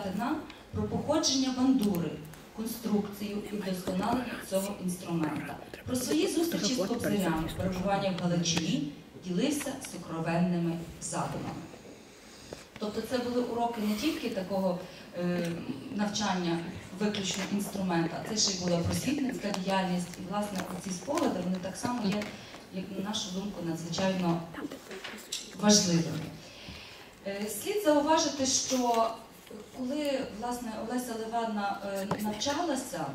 нам про походження бандури, конструкцію і вдосконалення цього інструмента. Про свої зустрічі з кобзарями, перебування в Галичині ділився сокровенними задумами. Тобто це були уроки не тільки такого навчання виключно інструмента, це ще й була просвітницька діяльність. І, власне, ці спогади, вони так само є, як на нашу думку, надзвичайно важливими. Слід зауважити, що коли, власне, Олеся Левадна навчалася,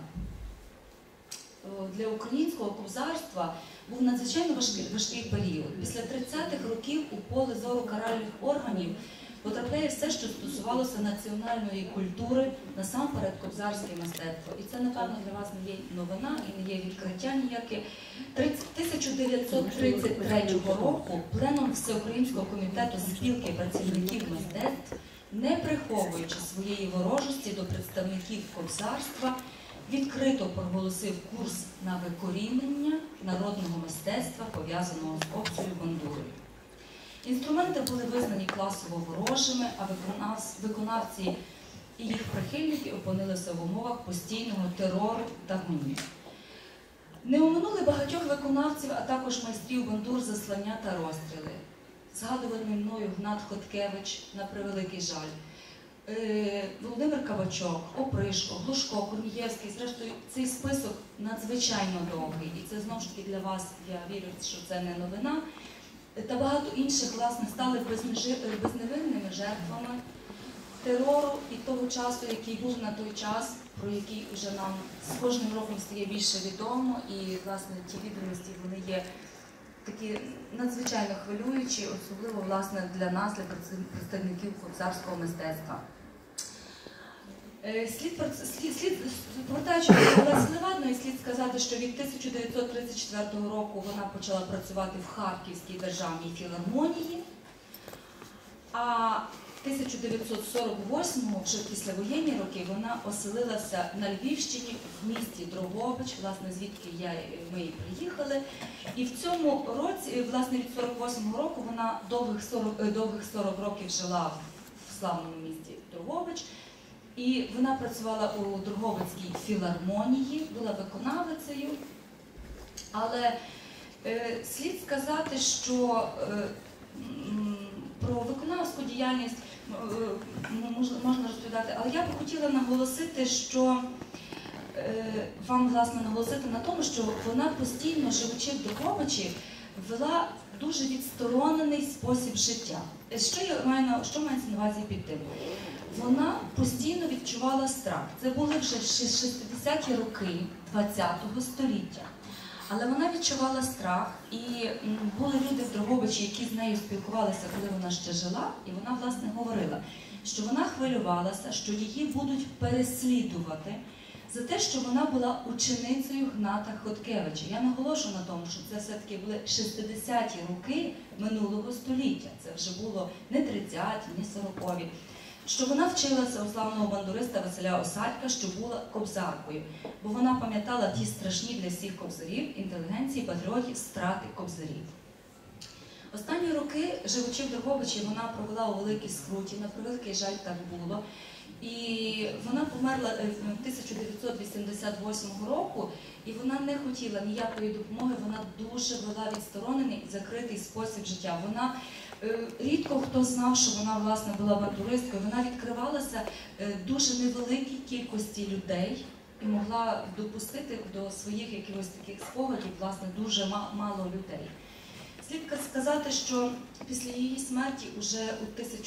для українського кобзарства був надзвичайно важкий період. Після 30-х років у поле зору каральних органів потрапляє все, що стосувалося національної культури, насамперед кобзарське мистецтво. І це, напевно, для вас не є новина і не є відкриття ніяке. 1933 року пленум Всеукраїнського комітету спілки працівників мистецтв, не приховуючи своєї ворожості до представників кобзарства, відкрито проголосив курс на викорінення народного мистецтва, пов'язаного з кобзою бандурою. Інструменти були визнані класово ворожими, а виконавці і їх прихильники опинилися в умовах постійного терору та гоніння. Не оминули багатьох виконавців, а також майстрів бандур заслання та розстріли. Згадуваний мною Гнат Хоткевич, на превеликий жаль, Володимир Кабачок, Опришко, Глушко, Корнієвський, зрештою, цей список надзвичайно довгий. І це, знову ж таки, для вас, я вірю, що це не новина. Та багато інших, власне, стали безневинними жертвами терору і того часу, який був на той час, про який вже нам з кожним роком стає більше відомо. І, власне, ті відомості, вони є такі надзвичайно хвилюючі, особливо, власне, для нас, для представників кобзарського мистецтва. Повертаючись до Олесі Левадної, слід сказати, що від 1934 року вона почала працювати в Харківській державній філармонії, а 1948-му, вже післявоєнні роки, вона оселилася на Львівщині в місті Дрогобич, власне, звідки ми і приїхали. І в цьому році, власне, від 48-го року, вона довгих 40 років жила в славному місті Дрогобич. І вона працювала у Дрогобицькій філармонії, була виконавицею. Але слід сказати, що про виконавську діяльність можна розповідати, але я би хотіла наголосити, що наголосити на тому, що вона постійно, живучи в Дрогобичі, вела дуже відсторонений спосіб життя. Що мається на увазі під тим? Вона постійно відчувала страх. Це були вже 60-ті роки ХХ століття. Але вона відчувала страх, і були люди в Дрогобичі, які з нею спілкувалися, коли вона ще жила, і вона, власне, говорила, що вона хвилювалася, що її будуть переслідувати за те, що вона була ученицею Гната Хоткевича. Я наголошую на тому, що це все-таки були 60-ті роки минулого століття. Це вже було не 30-ті, не 40-ві. Що вона вчилася у славного бандуриста Василя Осадка, що була кобзаркою, бо вона пам'ятала ті страшні для всіх кобзарів, інтелігенції, патріотів, страти кобзарів. Останні роки, живучи в Дрогобичі, вона провела у великій скруті, на превеликий жаль так було. І вона померла 1988 року, і вона не хотіла ніякої допомоги, вона дуже вела відсторонений, закритий спосіб життя. Рідко хто знав, що вона, власне, була бандуристкою. Вона відкривалася дуже невеликій кількості людей і могла допустити до своїх якихось таких спогадів, власне, дуже мало людей. Слід сказати, що після її смерті уже у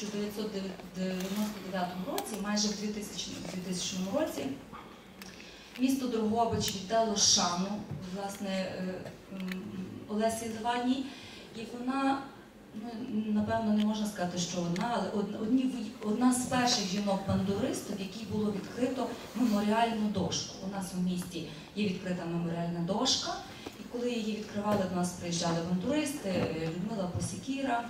1999 році, майже в 2000 році, місто Дрогобич віддало шану, власне, Олесі Левадній, і вона, напевно, не можна сказати, що вона, але одна з перших жінок-бандуристів, якій було відкрито меморіальну дошку. У нас у місті є відкрита меморіальна дошка, і коли її відкривали, до нас приїжджали бандуристи, Людмила Посікіра,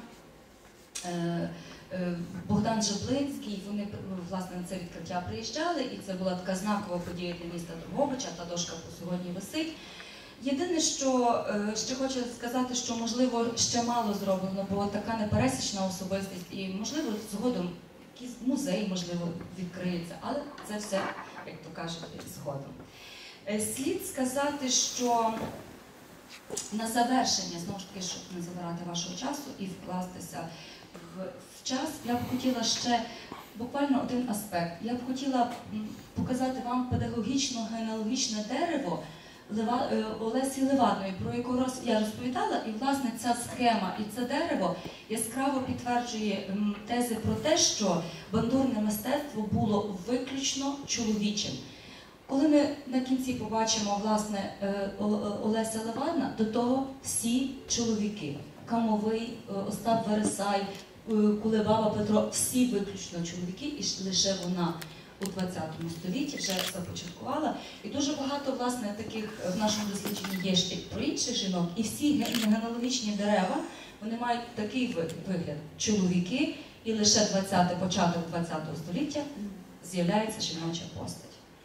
Богдан Жаблинський, вони, власне, на це відкриття приїжджали, і це була така знакова подія для міста Дрогобича, та дошка по сьогодні висить. Єдине, що ще хочу сказати, що, можливо, ще мало зроблено, бо така непересічна особистість, і, можливо, згодом якийсь музей, можливо, відкриється, але це все, як то кажуть, згодом. Слід сказати, що на завершення, знову ж таки, щоб не забирати вашого часу і вкластися в час, я б хотіла ще буквально один аспект. Я б хотіла показати вам педагогічно-генеалогічне дерево Олесі Левадної, про яку я розповідала, і, власне, ця схема і це дерево яскраво підтверджує тези про те, що бандурне мистецтво було виключно чоловічим. Коли ми на кінці побачимо, власне, Олеся Левадна, до того всі чоловіки. Камовий, Остап Вересай, Кулебаба Петро, всі виключно чоловіки, і лише вона у 20 столітті вже започаткувала. І дуже багато, власне, таких в нашому дослідженні є ще про інших жінок. І всі генеалогічні дерева, вони мають такий вигляд. Чоловіки, і лише початок 20 століття з'являється жіноча постать.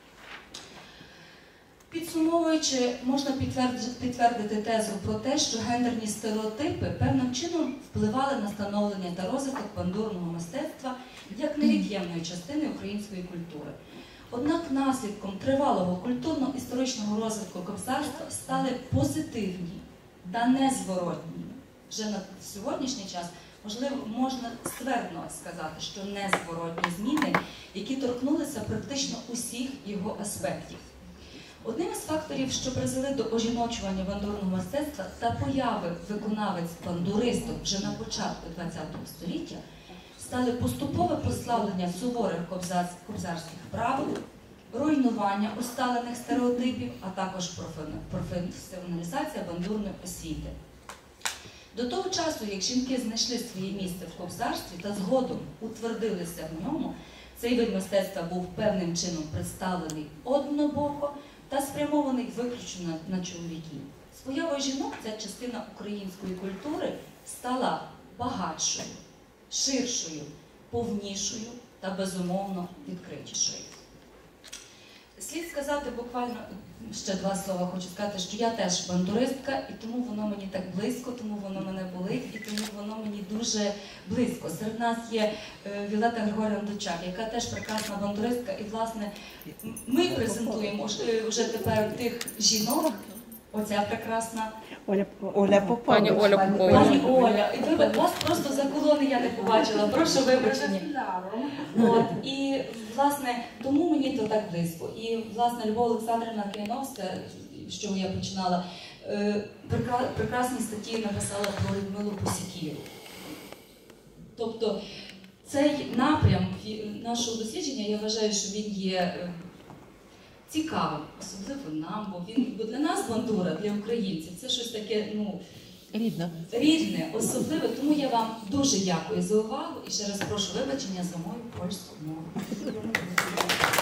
Підсумовуючи, можна підтвердити тезу про те, що гендерні стереотипи певним чином впливали на становлення та розвиток бандурного мистецтва як невід'ємної частини української культури. Однак наслідком тривалого культурно-історичного розвитку кобзарства стали позитивні та незворотні. Вже на сьогоднішній час, можливо, можна ствердно сказати, що незворотні зміни, які торкнулися практично усіх його аспектів. Одним із факторів, що призвели до ожіночування бандурного мистецтва та появи виконавець-бандуристок вже на початку ХХ століття, стали поступове прославлення суворих кобзарських правил, руйнування усталених стереотипів, а також професіоналізація бандурної освіти. До того часу, як жінки знайшли своє місце в кобзарстві та згодом утвердилися в ньому, цей вид мистецтва був певним чином представлений однобоко та спрямований виключно на чоловіків. З появою жінок ця частина української культури стала багатшою, ширшою, повнішою та, безумовно, відкритішою. Слід сказати буквально, ще два слова хочу сказати, що я теж бандуристка, і тому воно мені так близько, тому воно мене болить, і тому воно мені дуже близько. Серед нас є Віолетта Григорівна Дучак, яка теж прекрасна бандуристка, і, власне, ми презентуємо вже тепер тих жінок, оця прекрасна Оля Попова. Пані Оля. І вас просто за колони я не побачила, прошу вибачення. І, власне, тому мені то так близько. І, власне, Любов Олександрівна Кияновська, з чого я починала, прекрасні статті написала про Людмилу Посікіру. Тобто, цей напрям нашого дослідження, я вважаю, що він є цікавим, особливо нам, бо для нас бандура, для українців, це щось таке, рідне, особливе. Тому я вам дуже дякую за увагу і ще раз прошу вибачення за мою польську мову.